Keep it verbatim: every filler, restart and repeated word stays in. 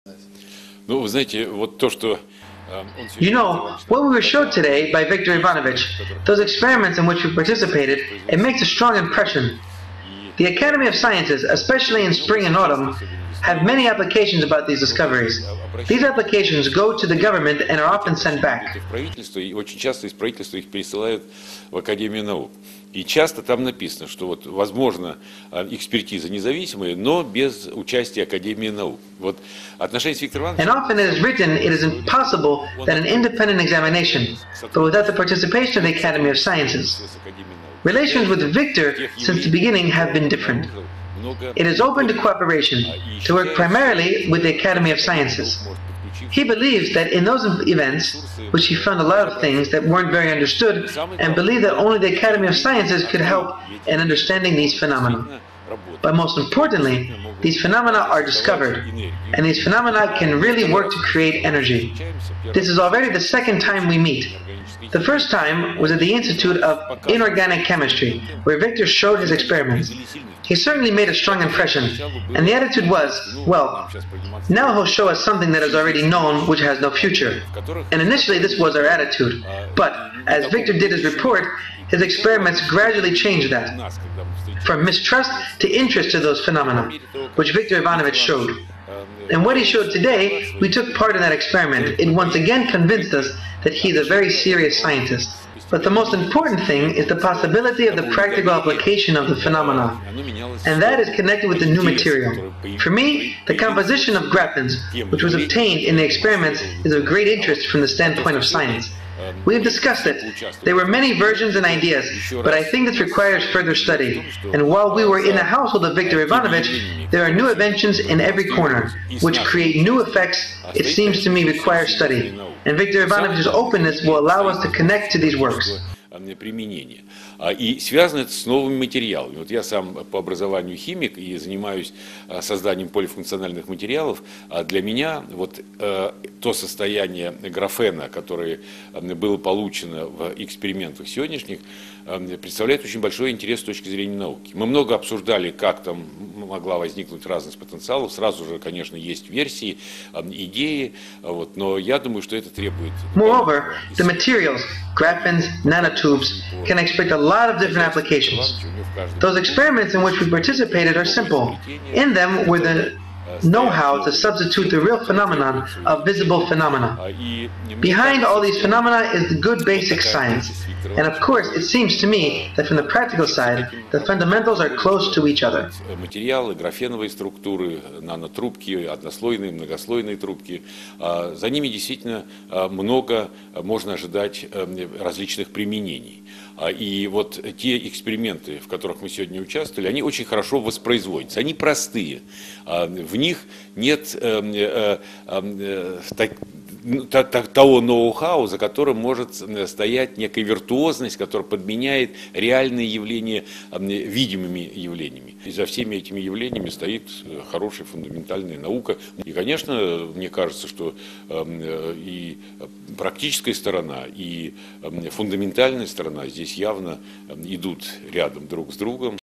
Ну, вы знаете, вот то, что You know, what we were showed today by Viktor Ivanovich, those experiments in which we participated, it makes a strong impression. The Academy of Sciences, especially in spring and autumn, have many applications about these discoveries. These applications go to the government and are often sent back. И очень часто из правительства их пересылают в Академию наук. И часто там написано, что вот возможно экспертиза независимая, но без участия Академии наук. Вот отношения с Виктором And often it is written it is impossible that an independent examination, but without the participation of the Academy of Sciences. Relations with Victor since the beginning have been different. It is open to cooperation, to work primarily with the Academy of Sciences. He believes that in those events, which he found a lot of things that weren't very understood, and believed that only the Academy of Sciences could help in understanding these phenomena. But most importantly, these phenomena are discovered, and these phenomena can really work to create energy. This is already the second time we meet. The first time was at the Institute of Inorganic Chemistry, where Victor showed his experiments. He certainly made a strong impression, and the attitude was, well, now he'll show us something that is already known which has no future. And initially this was our attitude, but as Victor did his report, his experiments gradually changed that, from mistrust to interest to those phenomena, which Viktor Ivanovich showed. And what he showed today, we took part in that experiment. It once again convinced us that he's a very serious scientist. But the most important thing is the possibility of the practical application of the phenomena, and that is connected with the new material. For me, the composition of graphens, which was obtained in the experiments, is of great interest from the standpoint of science. We have discussed it. There were many versions and ideas, but I think this requires further study. And while we were in the household of Viktor Ivanovich, there are new inventions in every corner, which create new effects. It seems to me require study. And Viktor Ivanovich's openness will allow us to connect to these works. Применения. И связано это с новыми материалами. Вот я сам по образованию химик и занимаюсь созданием полифункциональных материалов. А для меня вот то состояние графена, которое было получено в экспериментах сегодняшних, представляет очень большой интерес с точки зрения науки. Мы много обсуждали, как там могла возникнуть разность потенциалов. Сразу же, конечно, есть версии, идеи, вот, но я думаю, что это требует... Moreover, the materials, graphens, nanotubes, can expect a lot of different applications. Those experiments in which we participated are simple. In them were the know-how to substitute the real phenomenon of visible phenomena. Behind all these phenomena is the good basic science. And of course, it seems to me that from the practical side, the fundamentals are close to each other. Материалы, графеновые структуры, нанотрубки, однослойные, многослойные трубки. За ними действительно много можно ожидать различных применений. И вот те эксперименты, в которых мы сегодня участвовали, они очень хорошо воспроизводятся. Они простые. В них нет того ноу-хау, за которым может стоять некая виртуозность, которая подменяет реальные явления видимыми явлениями. И за всеми этими явлениями стоит хорошая фундаментальная наука. И, конечно, мне кажется, что и практическая сторона, и фундаментальная сторона здесь явно идут рядом друг с другом.